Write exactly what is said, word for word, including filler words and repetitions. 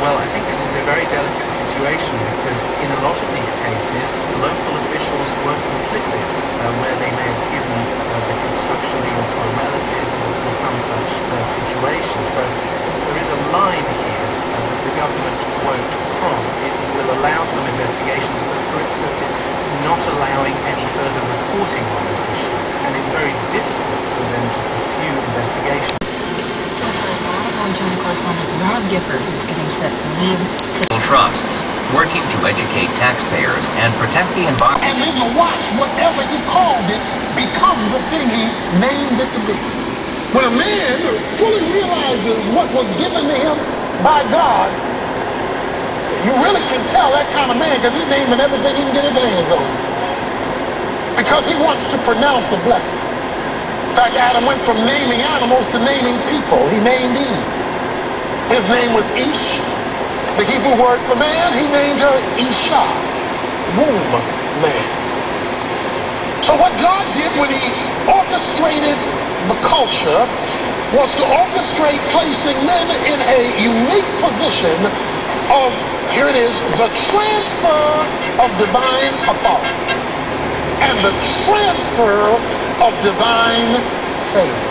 Well, I think this is a very delicate situation because in a lot of these cases, local officials were complicit uh, where they may have given uh, the construction deal to a relative or, or some such uh, situation. So there is a line here uh, that the government won't cross. It will allow some investigations, but for instance, it's not allowing any further reporting on this issue, and it's very difficult for them to pursue investigation. Rob Gifford, who's getting set to lead trusts, working to educate taxpayers and protect the environment. And then to watch whatever he called it become the thing he named it to be. When a man fully realizes what was given to him by God, you really can tell that kind of man because he's naming everything he can get his hands on. Because he wants to pronounce a blessing. In fact, Adam went from naming animals to naming people. He named Eve. His name was Ish, the Hebrew word for man. He named her Isha, womb man. So what God did when he orchestrated the culture was to orchestrate placing men in a unique position of, here it is, the transfer of divine authority and the transfer of divine favor.